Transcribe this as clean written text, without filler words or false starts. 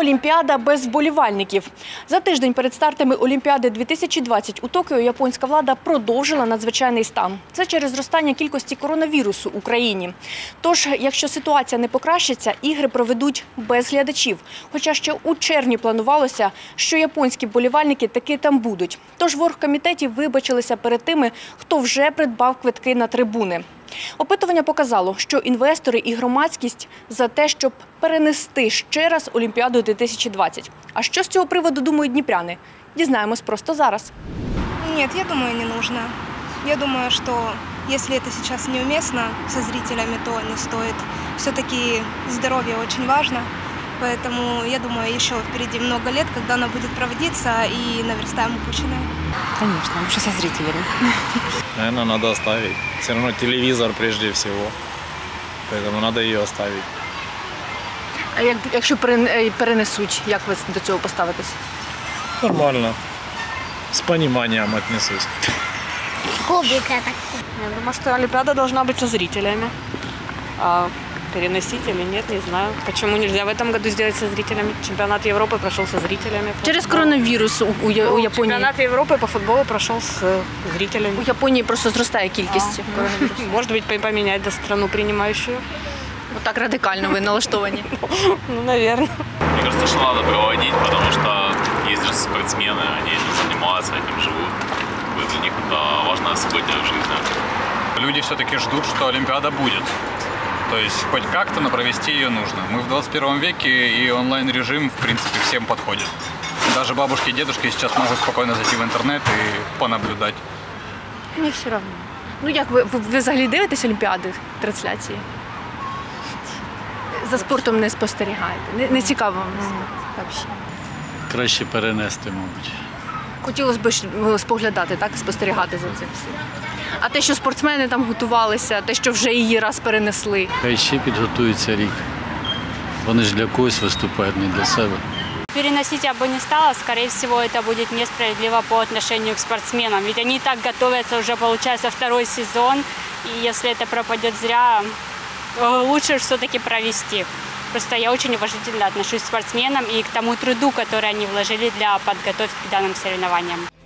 Олімпіада без вболівальників. За тиждень перед стартами Олімпіади 2020 у Токіо японська влада продовжила надзвичайний стан. Це через зростання кількості коронавірусу в Україні. Тож, якщо ситуація не покращиться, ігри проведуть без глядачів. Хоча ще у червні планувалося, що японські вболівальники таки там будуть. Тож в оргкомітеті вибачилися перед тими, хто вже придбав квитки на трибуни. Опитування показало, що інвестори і громадськість за те, щоб перенести ще раз Олімпіаду 2020. А що з цього приводу думають дніпряни? Дізнаємось просто зараз. Нет, я думаю, не нужно. Я думаю, что если это сейчас неуместно со зрителями, то не стоит. Все-таки здоровье очень важно. Поэтому, я думаю, еще впереди много лет, когда она будет проводиться, и наверстаем упущенное. Конечно, лучше со зрителями. Наверное, надо оставить. Все равно телевизор прежде всего. Поэтому надо ее оставить. А якщо перенесуть, як ви до цього поставитесь? Нормально. С пониманием отнесусь. Я думаю, что Олимпиада должна быть со зрителями. А переносить или нет, не знаю. Почему нельзя в этом году сделать со зрителями? Чемпионат Европы прошел со зрителями. Через коронавірус у Японії. Чемпионат Европы по футболу прошел с зрителями. У Японії просто зростає кількість коронавірусу. Может быть, поменять страну принимающую. Так радикально ви налаштовані. Ну, наверное. Мне кажется, что надо проводить, потому что есть же спортсмены, они этим занимаются, этим живут. Для них это важное событие в жизни. Люди все-таки ждут, что Олимпиада будет. То есть хоть как-то, но провести ее нужно. Мы в 21 веке, и онлайн-режим, в принципе, всем подходит. Даже бабушки и дедушки сейчас могут спокойно зайти в интернет и понаблюдать. Мені все одно. Ну як ви взагалі дивитесь Олімпіади, трансляції? За спортом не спостерігаєте? Не цікаво вам взагалі? Краще перенести, мабуть. Хотілося б споглядати, так, спостерігати за цим всім. А те, що спортсмени там готувалися, те, що вже її раз перенесли. Хай ще підготується рік. Вони ж для когось виступають, не для себе. Переносить я бы не стала, скорее всего, это будет несправедливо по отношению к спортсменам. Ведь они и так готовятся уже, получается, второй сезон, и если это пропадет зря, лучше все-таки провести. Просто я очень уважительно отношусь к спортсменам и к тому труду, который они вложили для подготовки к данным соревнованиям.